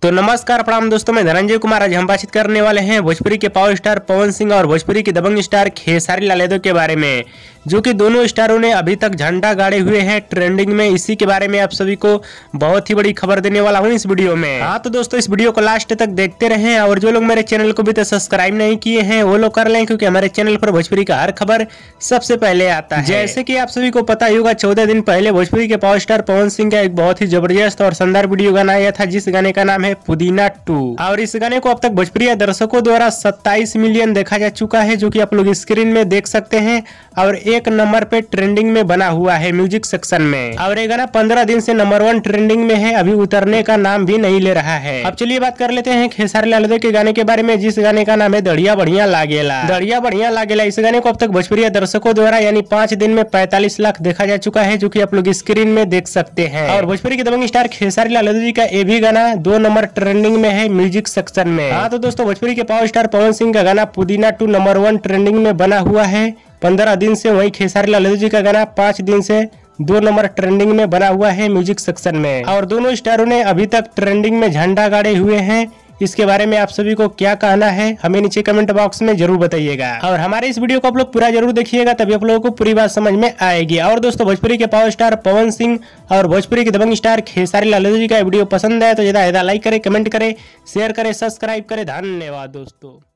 तो नमस्कार प्रणाम दोस्तों, मैं धनंजय कुमार। आज हम बातचीत करने वाले हैं भोजपुरी के पावर स्टार पवन सिंह और भोजपुरी के दबंग स्टार खेसारी लाल यादव के बारे में, जो कि दोनों स्टारों ने अभी तक झंडा गाड़े हुए हैं ट्रेंडिंग में। इसी के बारे में आप सभी को बहुत ही बड़ी खबर देने वाला हूं इस वीडियो में। हाँ तो दोस्तों, इस वीडियो को लास्ट तक देखते रहें और जो लोग मेरे चैनल को भी तो सब्सक्राइब नहीं किए हैं वो लोग कर लें, क्योंकि हमारे चैनल पर भोजपुरी का हर खबर सबसे पहले आता है। जैसे कि आप सभी को पता ही होगा, 14 दिन पहले भोजपुरी के पावर स्टार पवन सिंह का एक बहुत ही जबरदस्त और शानदार वीडियो गाना आया था, जिस गाने का नाम है पुदीना 2। और इस गाने को अब तक भोजपुरी दर्शकों द्वारा 27 मिलियन देखा जा चुका है, जो कि आप लोग स्क्रीन में देख सकते हैं। और 1 नंबर पे ट्रेंडिंग में बना हुआ है म्यूजिक सेक्शन में। और ये गाना 15 दिन से नंबर 1 ट्रेंडिंग में है, अभी उतरने का नाम भी नहीं ले रहा है। अब चलिए बात कर लेते हैं खेसारी लाल यादव के गाने के बारे में, जिस गाने का नाम है दड़िया बढ़िया लागेला। दड़िया बढ़िया लागेला इस गाने को अब तक भोजपुरी दर्शकों द्वारा यानी 5 दिन में 45 लाख देखा जा चुका है, जो कि आप लोग स्क्रीन में देख सकते हैं। और भोजपुरी के दबंग स्टार खेसारी लाल यादव जी का ये भी गाना 2 नंबर ट्रेंडिंग में है म्यूजिक सेक्शन में। हाँ तो दोस्तों, भोजपुरी के पावर स्टार पवन सिंह का गाना पुदीना 2 नंबर 1 ट्रेंडिंग में बना हुआ है 15 दिन से। वहीं खेसारी लाल यादव जी का गाना 5 दिन से 2 नंबर ट्रेंडिंग में बना हुआ है म्यूजिक सेक्शन में। और दोनों स्टारों ने अभी तक ट्रेंडिंग में झंडा गाड़े हुए हैं। इसके बारे में आप सभी को क्या कहना है हमें नीचे कमेंट बॉक्स में जरूर बताइएगा। और हमारे इस वीडियो को आप लोग पूरा जरूर देखिएगा, तभी आप लोगों को पूरी बात समझ में आएगी। और दोस्तों, भोजपुरी के पावर स्टार पवन सिंह और भोजपुरी के दबंग स्टार खेसारी लाल यादव जी का वीडियो पसंद है तो ज्यादा लाइक करें, कमेंट करें, शेयर करें, सब्सक्राइब करें। धन्यवाद दोस्तों।